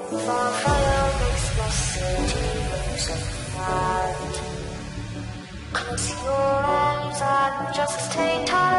For fire makes the city blaze of light. Close your eyes and just stay tight.